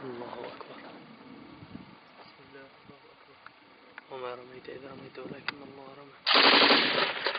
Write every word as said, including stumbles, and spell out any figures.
الله أكبر. بسم الله، الله أكبر. وما رميت إذ رميت ولكن الله رمى.